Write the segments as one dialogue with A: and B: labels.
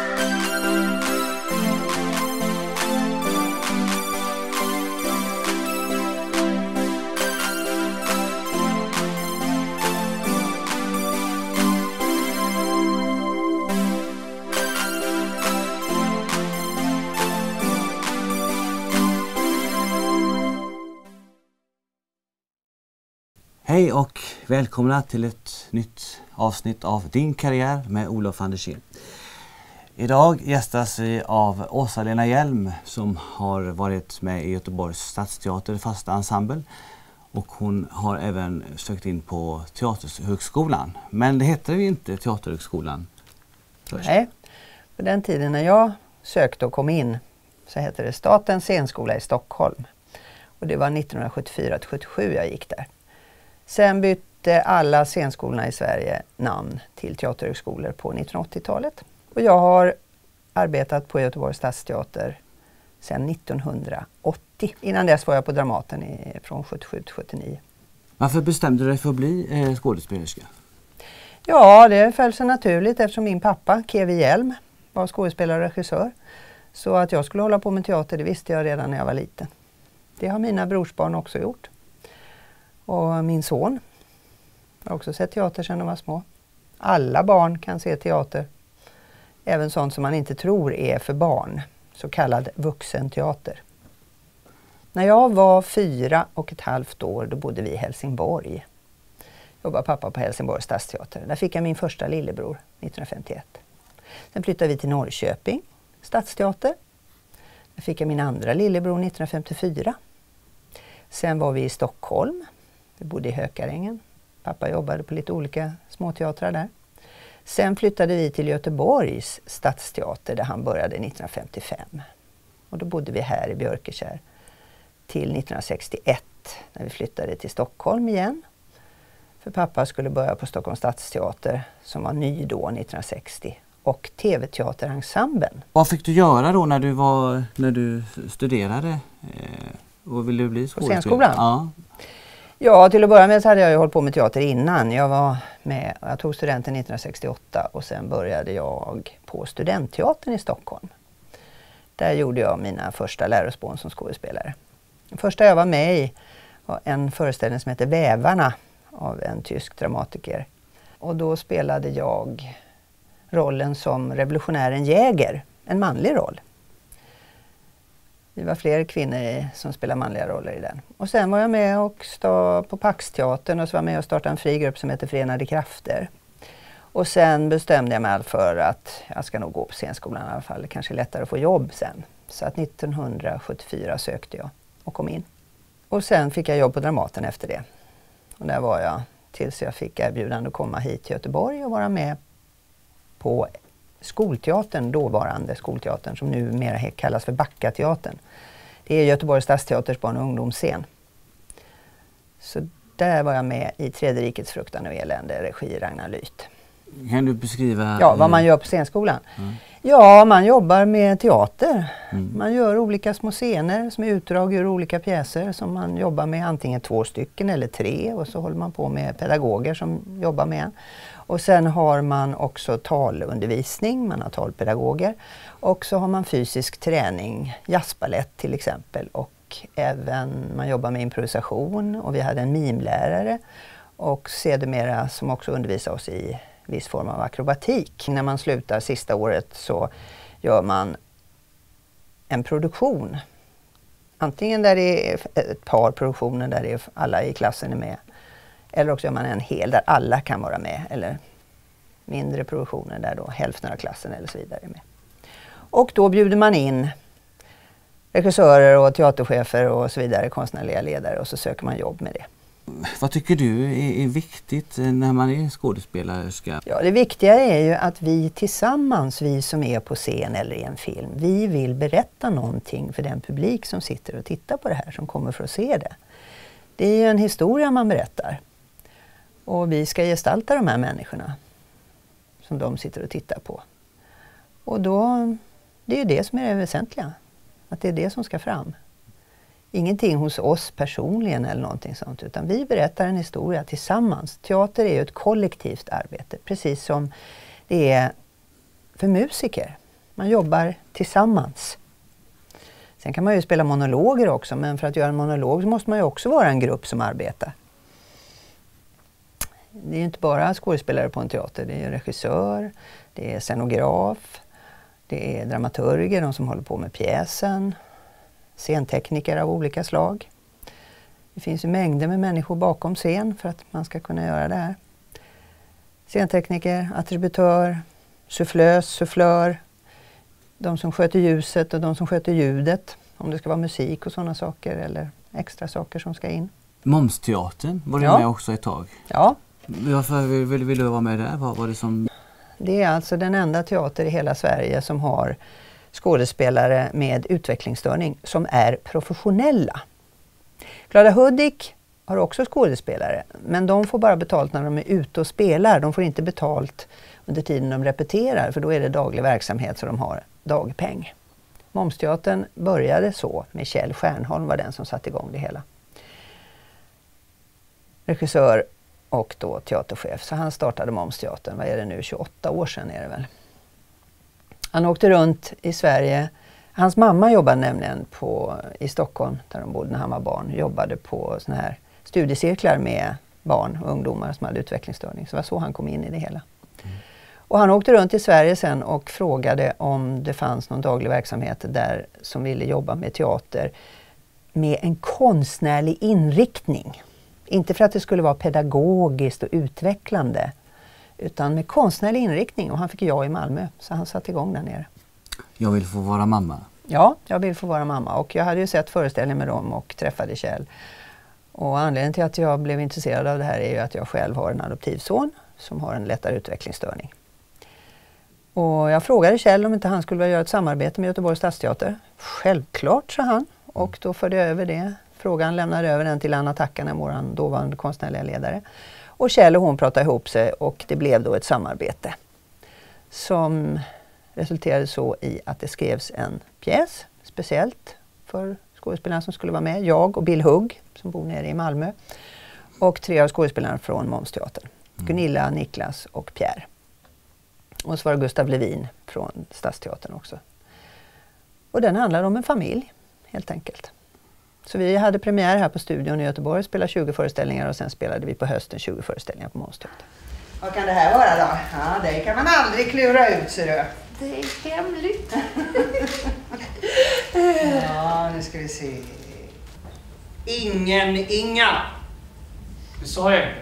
A: Hej och välkomna till ett nytt avsnitt av Din karriär med Olof Andersén. Idag gästas vi av Åsa-Lena Hjelm som har varit med i Göteborgs stadsteater fasta ensemble. Och hon har även sökt in på Teaterhögskolan. Men det heter ju inte Teaterhögskolan först.
B: Nej, på den tiden när jag sökte och kom in så hette det Statens scenskola i Stockholm. Och det var 1974-77 jag gick där. Sen bytte alla scenskolorna i Sverige namn till teaterhögskolor på 1980-talet. Och jag har arbetat på Göteborgs stadsteater sedan 1980. Innan dess var jag på Dramaten från 77 till 79.
A: Varför bestämde du dig för att bli skådespelerska?
B: Ja, det föll sig naturligt eftersom min pappa, Kevin Hjelm, var skådespelare och regissör. Så att jag skulle hålla på med teater, det visste jag redan när jag var liten. Det har mina brorsbarn också gjort. Och min son har också sett teater sedan de var små. Alla barn kan se teater. Även sånt som man inte tror är för barn. Så kallad vuxenteater. När jag var 4,5 år då bodde vi i Helsingborg. Jobbade pappa på Helsingborgs stadsteater. Där fick jag min första lillebror 1951. Sen flyttade vi till Norrköping, stadsteater. Där fick jag min andra lillebror 1954. Sen var vi i Stockholm. Vi bodde i Hökarängen. Pappa jobbade på lite olika småteatrar där. Sen flyttade vi till Göteborgs stadsteater där han började 1955. Och då bodde vi här i Björkekär till 1961 när vi flyttade till Stockholm igen. För pappa skulle börja på Stockholms stadsteater som var ny då 1960 och TV-teaterensemblen.
A: Vad fick du göra då när du studerade och ville bli skådespelare?
B: På scenskolan?
A: Ja.
B: Ja, till att börja med så hade jag ju hållit på med teater innan. Jag tog studenten 1968 och sen började jag på Studentteatern i Stockholm. Där gjorde jag mina första lärospån som skådespelare. Den första jag var med i var en föreställning som heter Vävarna av en tysk dramatiker. Och då spelade jag rollen som revolutionären Jäger, en manlig roll. Vi var fler kvinnor som spelade manliga roller i den. Och sen var jag med och på Paxteatern och så var jag med och startade en fri grupp som heter Förenade krafter. Och sen bestämde jag mig för att jag ska nog gå på scenskolan i alla fall. Det kanske är lättare att få jobb sen. Så att 1974 sökte jag och kom in. Och sen fick jag jobb på Dramaten efter det. Och där var jag tills jag fick erbjudande att komma hit till Göteborg och vara med på skolteatern, dåvarande skolteatern som numera kallas för Backateatern. Det är Göteborgs stadsteaters barn- och ungdomsscen. Så där var jag med i Tredje rikets fruktan och elände, regi Ragnar Lyth.
A: Kan du beskriva
B: vad man gör på scenskolan?
A: Mm.
B: Ja, man jobbar med teater. Man gör olika små scener som är utdrag ur olika pjäser som man jobbar med antingen 2 stycken eller 3 och så håller man på med pedagoger som jobbar med en. Och sen har man också talundervisning, man har talpedagoger och så har man fysisk träning, jazzballett till exempel och även man jobbar med improvisation och vi hade en mimlärare och sedermera som också undervisar oss i viss form av akrobatik. När man slutar sista året så gör man en produktion. Antingen där det är ett par produktioner där det är alla i klassen är med. Eller också gör man en hel där alla kan vara med. Eller mindre produktioner där då hälften av klassen eller så vidare är med. Och då bjuder man in regissörer och teaterchefer och så vidare, konstnärliga ledare och så söker man jobb med det.
A: Vad tycker du är viktigt när man är skådespelerska?
B: Ja, det viktiga är ju att vi tillsammans, vi som är på scen eller i en film, vi vill berätta någonting för den publik som sitter och tittar på det här, som kommer för att se det. Det är ju en historia man berättar. Och vi ska gestalta de här människorna som de sitter och tittar på. Och då, det är ju det som är det väsentliga. Att det är det som ska fram. Ingenting hos oss personligen eller någonting sånt, utan vi berättar en historia tillsammans. Teater är ju ett kollektivt arbete, precis som det är för musiker. Man jobbar tillsammans. Sen kan man ju spela monologer också, men för att göra en monolog så måste man ju också vara en grupp som arbetar. Det är ju inte bara skådespelare på en teater, det är ju regissör, det är scenograf, det är dramaturger, de som håller på med pjäsen, scentekniker av olika slag. Det finns ju mängder med människor bakom scen för att man ska kunna göra det här. Scentekniker, attributör, sufflör, de som sköter ljuset och de som sköter ljudet, om det ska vara musik och sådana saker eller extra saker som ska in.
A: Momsteatern var du med också ett tag.
B: Ja.
A: Varför vill du vara med där? Vad var det som...
B: Det är alltså den enda teater i hela Sverige som har skådespelare med utvecklingsstörning som är professionella. Glada Hudik har också skådespelare, men de får bara betalt när de är ute och spelar. De får inte betalt under tiden de repeterar, för då är det daglig verksamhet så de har dagpeng. Momsteatern började så med Kjell Stjärnholm var den som satte igång det hela. Regissör och då teaterchef. Så han startade Momsteatern, vad är det nu, 28 år sedan är det väl. Han åkte runt i Sverige. Hans mamma jobbade nämligen i Stockholm, där de bodde när han var barn. Jobbade på såna här studiecirklar med barn och ungdomar som hade utvecklingsstörning. Så det var så han kom in i det hela. Och han åkte runt i Sverige sen och frågade om det fanns någon daglig verksamhet där som ville jobba med teater med en konstnärlig inriktning. Inte för att det skulle vara pedagogiskt och utvecklande, utan med konstnärlig inriktning. Och han fick ja i Malmö, så han satte igång där nere.
A: Jag vill få vara mamma.
B: Ja, jag vill få vara mamma. Och jag hade ju sett föreställningen med dem och träffade Kjell. Och anledningen till att jag blev intresserad av det här är ju att jag själv har en adoptivson som har en lättare utvecklingsstörning. Och jag frågade Kjell om inte han skulle vilja göra ett samarbete med Göteborgs stadsteater. Självklart, sa han. Och då förde jag över det. Frågan lämnade över den till Anna Takkanen, vår dåvarande konstnärliga ledare. Och Kjell och hon pratade ihop sig och det blev då ett samarbete. Som resulterade så i att det skrevs en pjäs speciellt för skådespelarna som skulle vara med. Jag och Bill Hugg som bor nere i Malmö. Och 3 av skådespelarna från Momsteatern. Gunilla, Niklas och Pierre. Och så var det Gustav Levin från Stadsteatern också. Och den handlar om en familj, helt enkelt. Så vi hade premiär här på studion i Göteborg, spelade 20 föreställningar och sen spelade vi på hösten 20 föreställningar på Momsteatern. Vad kan det här vara då? Ja, det kan man aldrig klura ut, ser du.
C: Det är hemligt.
B: Ja, nu ska vi se. Inga.
D: Det sa jag inte.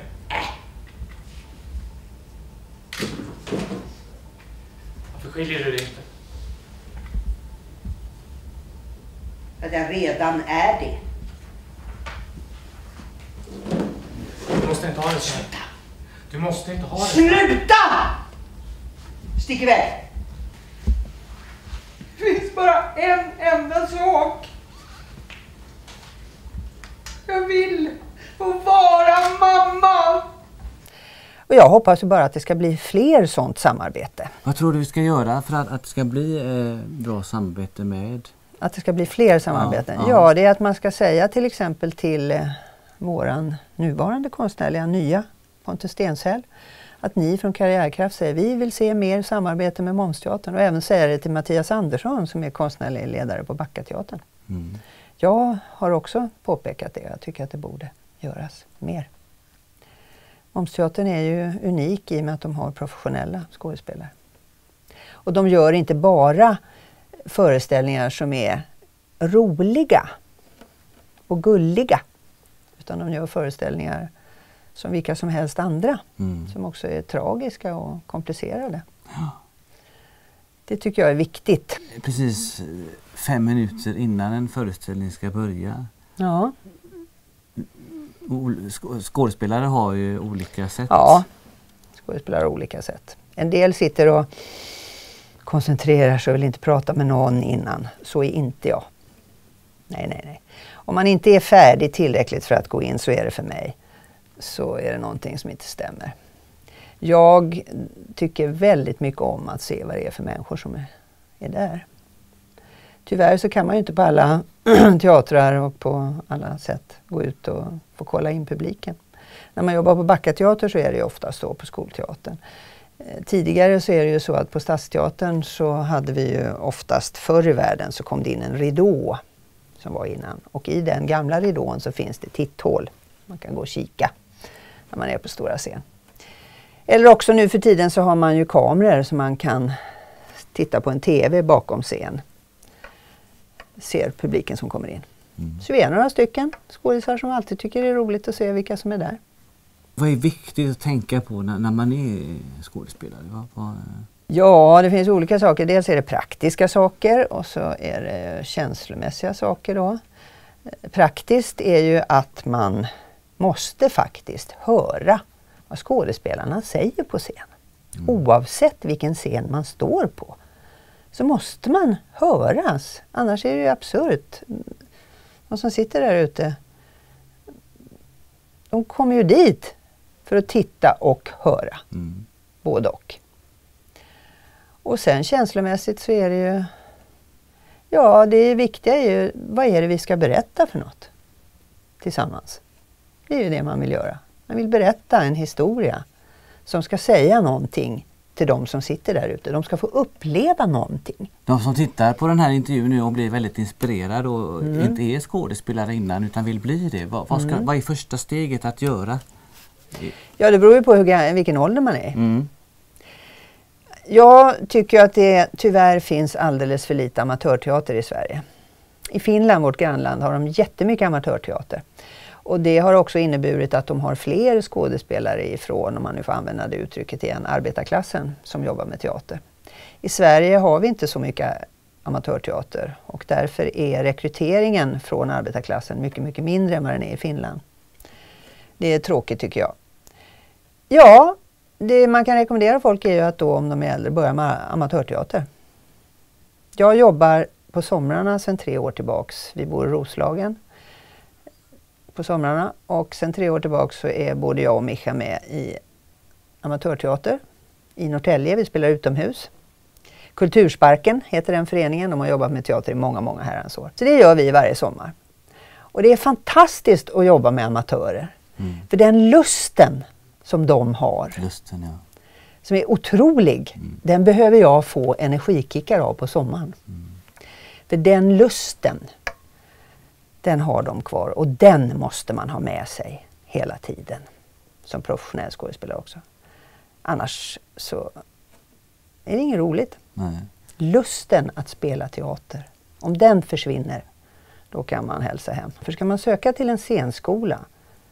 D: Varför skiljer du dig inte?
B: Att jag redan är det.
D: Du måste inte ha det så här. Du måste inte ha det.
B: Sluta! Stick iväg.
C: Det finns bara en enda sak. Jag vill få vara mamma.
B: Och jag hoppas ju bara att det ska bli fler sånt samarbete.
A: Vad tror du vi ska göra för att det ska bli bra samarbete med?
B: Att det ska bli fler samarbeten? Ja, det är att man ska säga till exempel till våran nuvarande konstnärliga nya Pontus Stenshäll att ni från Karriärkraft säger vi vill se mer samarbete med Momsteatern och även säga det till Mattias Andersson som är konstnärlig ledare på Backateatern.
A: Mm.
B: Jag har också påpekat det. Jag tycker att det borde göras mer. Momsteatern är ju unik i och med att de har professionella skådespelare. Och de gör inte bara föreställningar som är roliga och gulliga. Utan de gör föreställningar som vilka som helst andra. Som också är tragiska och komplicerade.
A: Ja.
B: Det tycker jag är viktigt.
A: Precis 5 minuter innan en föreställning ska börja.
B: Ja.
A: Skådespelare har ju olika sätt.
B: Ja, skådespelare har olika sätt. En del sitter och koncentrerar sig och vill inte prata med någon innan. Så är inte jag. Nej. Om man inte är färdig tillräckligt för att gå in så är det för mig. Så är det någonting som inte stämmer. Jag tycker väldigt mycket om att se vad det är för människor som är där. Tyvärr så kan man ju inte på alla teatrar och på alla sätt gå ut och få kolla in publiken. När man jobbar på Backateater så är det ju ofta så på Skolteatern. Tidigare så är det ju så att på Stadsteatern så hade vi ju oftast förr i världen så kom det in en ridå som var innan. Och i den gamla ridån så finns det titthål. Man kan gå och kika när man är på stora scen. Eller också nu för tiden så har man ju kameror så man kan titta på en tv bakom scen. Ser publiken som kommer in. Så vi är några stycken skådespelare som alltid tycker det är roligt att se vilka som är där.
A: Vad är viktigt att tänka på när man är skådespelare?
B: Ja, det finns olika saker. Dels är det praktiska saker och så är det känslomässiga saker då. Praktiskt är ju att man måste faktiskt höra vad skådespelarna säger på scen. Oavsett vilken scen man står på så måste man höras. Annars är det ju absurt. De som sitter där ute, de kommer ju dit för att titta och höra. Både och. Och sen känslomässigt så är det ju, ja, det viktiga är ju, vad är det vi ska berätta för något tillsammans? Det är ju det man vill göra. Man vill berätta en historia som ska säga någonting till de som sitter där ute. De ska få uppleva någonting.
A: De som tittar på den här intervjun nu och blir väldigt inspirerade och inte är skådespelare innan utan vill bli det. Vad är första steget att göra?
B: Ja, det beror ju på vilken ålder man är. Jag tycker att det tyvärr finns alldeles för lite amatörteater i Sverige. I Finland, vårt grannland, har de jättemycket amatörteater. Och det har också inneburit att de har fler skådespelare ifrån, om man nu får använda det uttrycket igen, arbetarklassen som jobbar med teater. I Sverige har vi inte så mycket amatörteater och därför är rekryteringen från arbetarklassen mycket, mycket mindre än vad den är i Finland. Det är tråkigt tycker jag. Ja, det man kan rekommendera folk är ju att då om de är äldre börja med amatörteater. Jag jobbar på somrarna sedan 3 år tillbaks. Vi bor i Roslagen på somrarna och sedan 3 år tillbaks så är både jag och Micha med i amatörteater i Norrtälje. Vi spelar utomhus. Kultursparken heter den föreningen. De har jobbat med teater i många, många herrans år. Så det gör vi varje sommar. Och det är fantastiskt att jobba med amatörer. För den lusten som de har, som är otrolig, den behöver jag få energikickar av på sommaren. För den lusten, den har de kvar och den måste man ha med sig hela tiden som professionell skådespelare också. Annars så är det inget roligt.
A: Nej.
B: Lusten att spela teater, om den försvinner, då kan man hälsa hem. För ska man söka till en scenskola,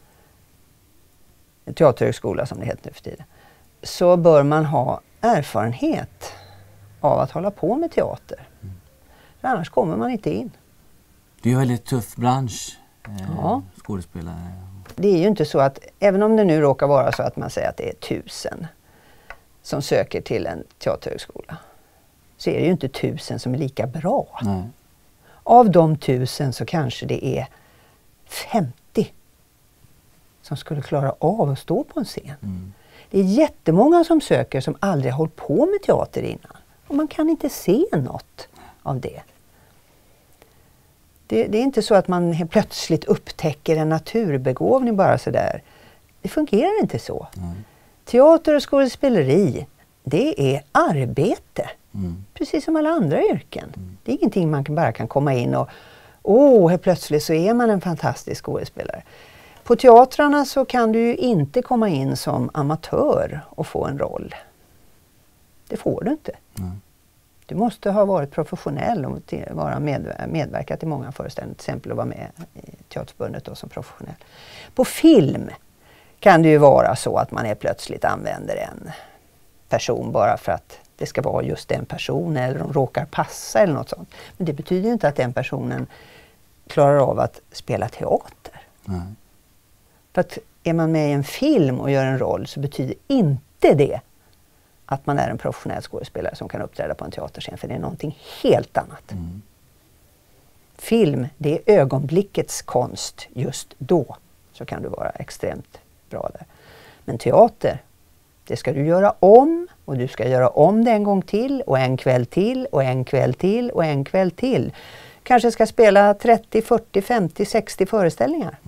B: en teaterhögskola som det heter nu för tiden, så bör man ha erfarenhet av att hålla på med teater. För annars kommer man inte in.
A: Det är en väldigt tuff bransch, skådespelare.
B: Det är ju inte så att, även om det nu råkar vara så att man säger att det är 1000 som söker till en teaterhögskola, så är det ju inte 1000 som är lika bra.
A: Nej.
B: Av de 1000 så kanske det är 50 som skulle klara av att stå på en scen. Det är jättemånga som söker som aldrig har hållit på med teater innan. Och man kan inte se något av det. Det är inte så att man helt plötsligt upptäcker en naturbegåvning bara sådär. Det fungerar inte så. Teater och skådespeleri, det är arbete. Precis som alla andra yrken. Det är ingenting man bara kan komma in och helt plötsligt så är man en fantastisk skådespelare. På teatrarna så kan du ju inte komma in som amatör och få en roll. Det får du inte. Du måste ha varit professionell och vara medverkat i många föreställningar, till exempel att vara med i Teaterförbundet då som professionell. På film kan det ju vara så att man är plötsligt använder en person bara för att det ska vara just den personen eller de råkar passa eller något sånt. Men det betyder ju inte att den personen klarar av att spela teater. För att är man med i en film och gör en roll så betyder inte det att man är en professionell skådespelare som kan uppträda på en teaterscen, för det är någonting helt annat. Film, det är ögonblickets konst just då, så kan du vara extremt bra där. Men teater, det ska du göra om och du ska göra om det en gång till och en kväll till och en kväll till och en kväll till. Kanske ska spela 30, 40, 50, 60 föreställningar.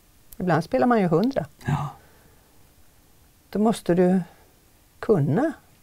B: Ibland spelar man ju 100.
A: Ja.
B: Då måste du kunna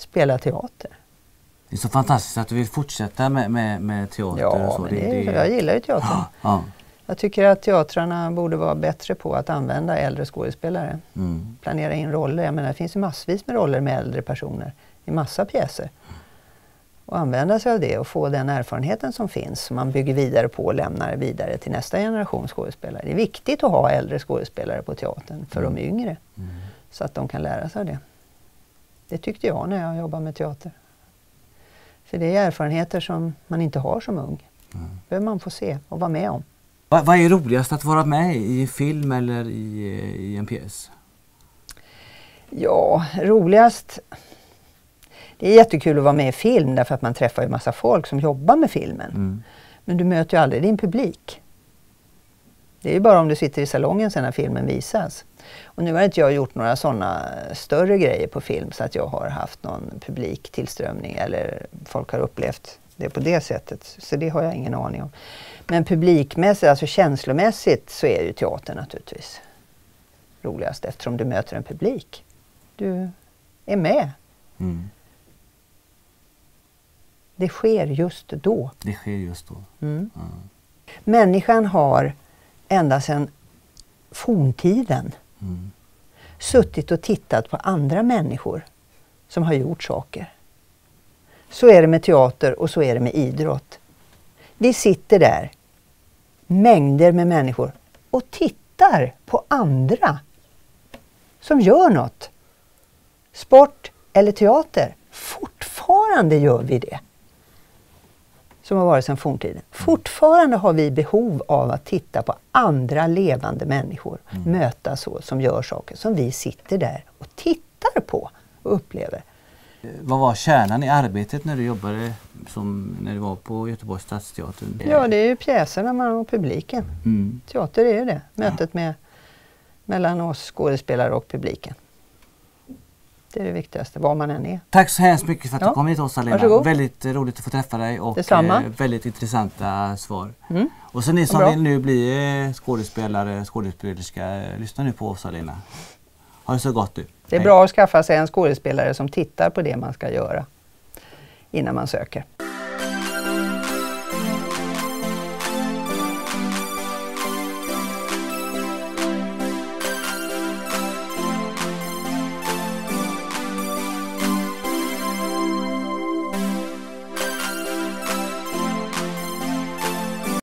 B: spela teater.
A: Det är så fantastiskt att du vill fortsätta med teater och
B: Ja,
A: så.
B: men jag gillar ju teatern.
A: Ja.
B: Jag tycker att teatrarna borde vara bättre på att använda äldre skådespelare. Planera in roller. Jag menar, det finns ju massvis med roller med äldre personer i massa pjäser. Och använda sig av det och få den erfarenheten som finns som man bygger vidare på och lämnar vidare till nästa generation skådespelare. Det är viktigt att ha äldre skådespelare på teatern för de yngre. Så att de kan lära sig av det. Det tyckte jag när jag jobbade med teater. För det är erfarenheter som man inte har som ung. Behöver man få se och vara med om.
A: Vad är roligast att vara med i en film eller i en pjäs?
B: Ja, roligast... Det är jättekul att vara med i film därför att man träffar ju massa folk som jobbar med filmen. Men du möter ju aldrig din publik. Det är ju bara om du sitter i salongen sen när filmen visas. Och nu har inte jag gjort några sådana större grejer på film så att jag har haft någon publiktillströmning eller folk har upplevt det på det sättet. Så det har jag ingen aning om. Men publikmässigt, alltså känslomässigt så är ju teater naturligtvis roligast eftersom du möter en publik. Du är med. Det sker just då.
A: Det sker just då.
B: Människan har ända sedan forntiden suttit och tittat på andra människor som har gjort saker. Så är det med teater och så är det med idrott. Vi sitter där, mängder med människor, och tittar på andra som gör något. Sport eller teater. Fortfarande gör vi det. Som har varit sedan forntiden. Fortfarande har vi behov av att titta på andra levande människor. Möta så, som gör saker som vi sitter där och tittar på och upplever.
A: Vad var kärnan i arbetet när du jobbade när du var på Göteborgs stadsteatern?
B: Ja, det är ju pjäserna och publiken. Teater är ju det. Mötet mellan oss skådespelare och publiken. Det är det viktigaste, var man än är.
A: Tack så hemskt mycket för att du kom hit till oss, Lena.
B: Varsågod.
A: Väldigt roligt att få träffa dig och väldigt intressanta svar. Och så ni som vill nu bli skådespelerska, lyssna nu på oss, Lena. Ha det så gott du.
B: Det är bra att skaffa sig en skådespelare som tittar på det man ska göra innan man söker.